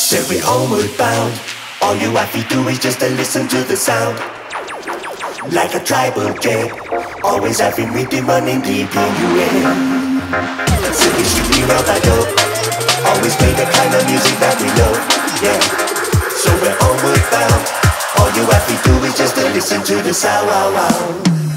Said we're homeward bound. All you have to do is just to listen to the sound. Like a tribal jet, always having rhythm running deep in your head. So we should be round that door. Always play the kind of music that we love. Yeah. So we're homeward bound. All you have to do is just to listen to the sound. Wow, wow.